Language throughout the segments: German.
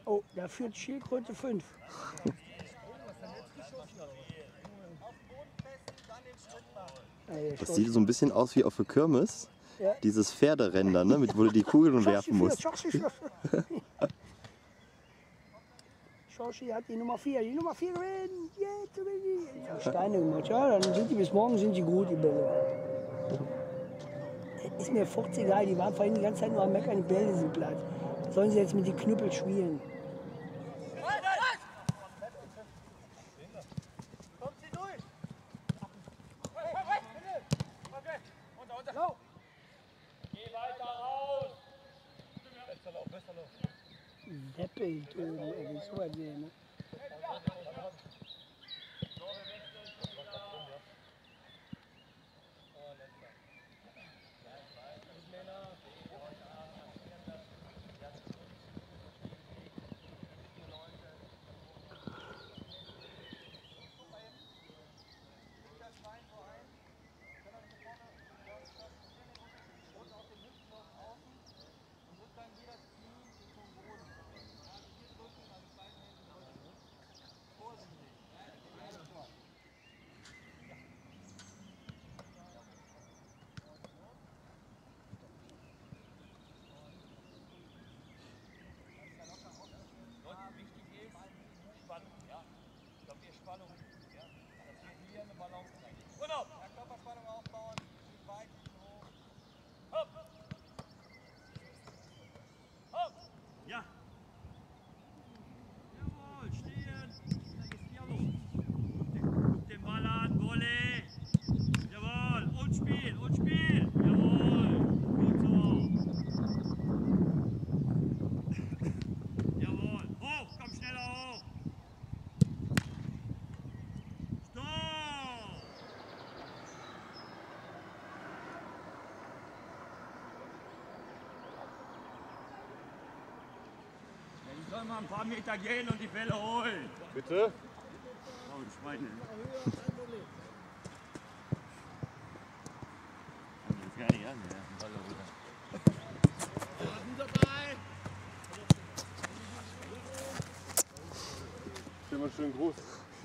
Oh, da führt Schildkröte 5. Das sieht so ein bisschen aus wie auf der Kirmes. Ja. Dieses Pferderennen, ne, wo du die Kugeln werfen musst. Schorschi hat die Nummer 4. Die Nummer 4 gewinnt. Ja, Steine gemacht. Ja, dann sind die bis morgen sind die gut, die Bälle. Ist mir 40 egal, die waren vorhin die ganze Zeit nur am Meckern, die Bälle sind platt. Sollen sie jetzt mit den Knüppel spielen? Seppeltönen, ey, wie soll das sehen, ne? Ich soll mal ein paar Meter gehen und die Bälle holen. Bitte? Oh, die Schweine. Das gar nicht an, ja. Stell mal schön groß.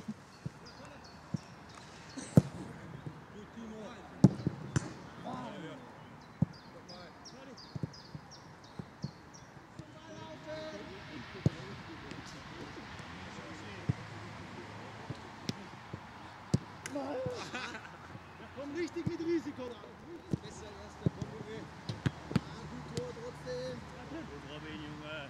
Komm richtig mit Risiko da. Besser erster Komm, Junge. Gut Tor trotzdem. Gut, Robin, Junge.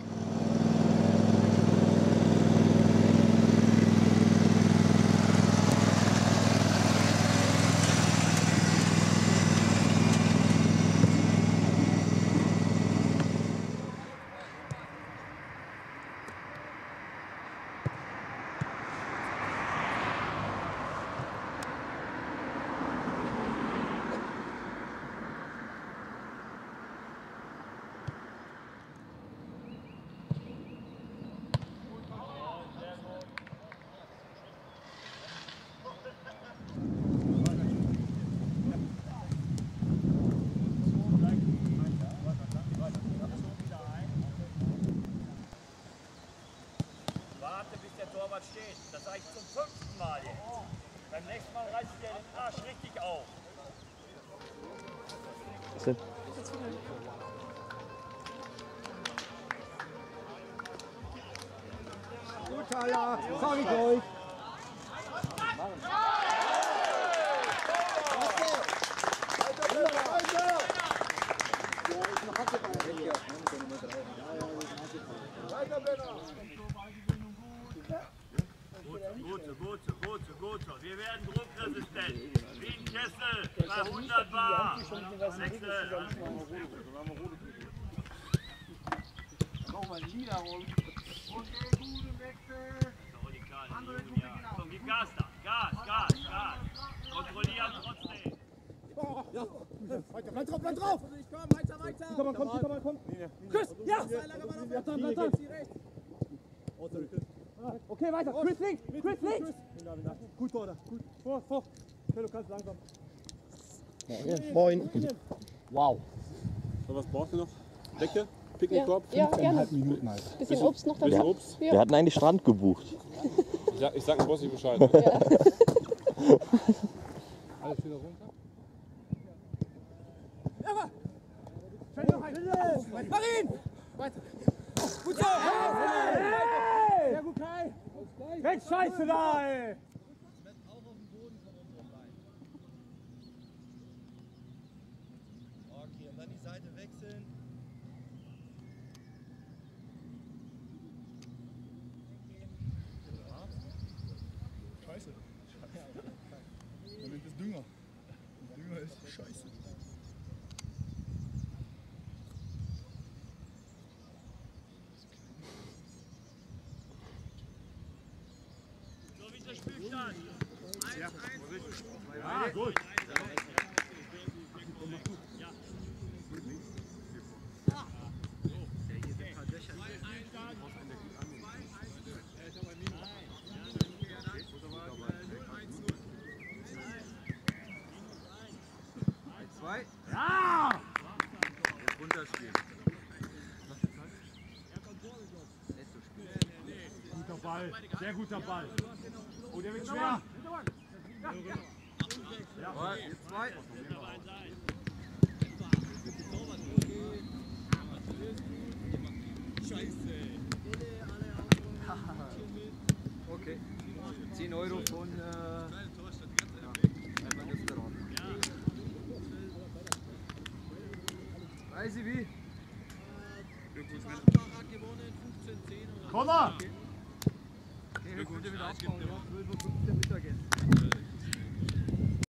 Warte, bis der Torwart steht. Das sage ich zum 5. Mal jetzt. Beim nächsten Mal reißt ihr den Arsch richtig auf. Was denn? Gut, Thaler. Sag ich euch. Weiter, Benner. Gut. Wir werden druckresistent. Wie ein Kessel. Bei 100 Bar. Wechsel. Nochmal Niederung. Okay, gute Wechsel. Komm, gib Gas da. Gas. Kontrollieren trotzdem. Ja, weiter, bleib drauf! Ich komm, weiter! Komm! Chris, ja! Okay, weiter! Chris links! Gut, Torda, gut. Vor! Fellow, ganz langsam. Moin. Wow. So, was brauchst du noch? Decke? Picknickkorb, Ja, gerne. 5,5 Minuten halt. Bisschen Obst noch dazu. bisschen Obst. Wir hatten eigentlich Strand gebucht. Ich sag dem Boss nicht Bescheid. Alles wieder runter. Marin! Weiter! Gut so! Sehr gut, Kai! Weg, Scheiße da, ey! Okay, und dann die Seite wechseln. Scheiße. Man nennt es Dünger. Dünger ist Scheiße. So wie der Spielstand. 1-1. Ja, gut. Ja! Jetzt runterspielen. Guter Ball, sehr guter Ball. Oh, der wird schwer. Ja, jetzt 2. Okay. 10 Euro von einem Restaurant. Weiß ich wie? Komm mal! Okay, heute wieder abbauen, ja. 12:15 Uhr Mittagessen.